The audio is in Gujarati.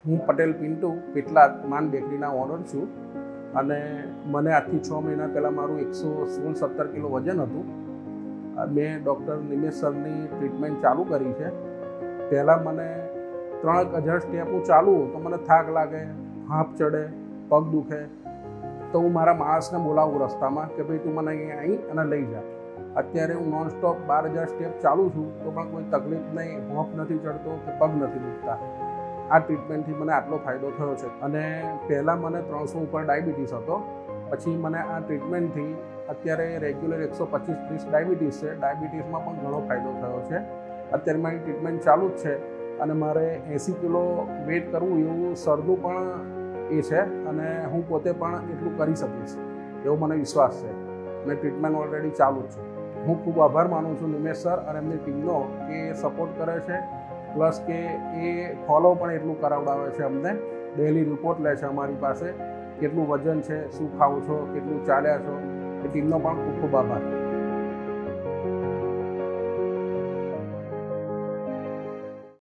હું પટેલ પિન્ટુ પેટલાદ માન બેકરીના ઓનર છું અને મને આજથી 6 મહિના પહેલાં મારું 116-17 કિલો વજન હતું. મેં ડૉક્ટર નિમેશ સરની ટ્રીટમેન્ટ ચાલુ કરી છે. પહેલાં મને 3000 સ્ટેપ હું ચાલું તો મને થાક લાગે, હાંફ ચડે, પગ દુખે. તો હું મારા માણસને બોલાવું રસ્તામાં કે ભાઈ તું મને અહીંયા આવી અને લઈ જા. અત્યારે હું નોનસ્ટોપ 12000 સ્ટેપ ચાલું છું તો પણ કોઈ તકલીફ નહીં, હોંફ નથી ચડતો કે પગ નથી દુખતા. આ ટ્રીટમેન્ટથી મને આટલો ફાયદો થયો છે. અને પહેલાં મને 300 ઉપર ડાયાબિટીસ હતો. પછી મને આ ટ્રીટમેન્ટથી અત્યારે રેગ્યુલર 125-30 ડાયાબિટીસ છે. ડાયાબિટીસમાં પણ ઘણો ફાયદો થયો છે. અત્યારે મારી ટ્રીટમેન્ટ ચાલુ જ છે અને મારે 80 કિલો વેઇટ કરવું એવું સરનું પણ એ છે અને હું પોતે પણ એટલું કરી શકીશ એવો મને વિશ્વાસ છે. અને ટ્રીટમેન્ટ ઓલરેડી ચાલુ જ છે. હું ખૂબ આભાર માનું છું નિમેશ સર અને એમની ટીમનો કે સપોર્ટ કરે છે, પ્લસ કે એ ફોલો પણ એટલું કરાવડાવે છે. અમને ડેલી રિપોર્ટ લે છે અમારી પાસે, કેટલું વજન છે, શું ખાવ છો, કેટલું ચાલ્યા છો. એ ટીમનો પણ ખૂબ ખૂબ આભાર.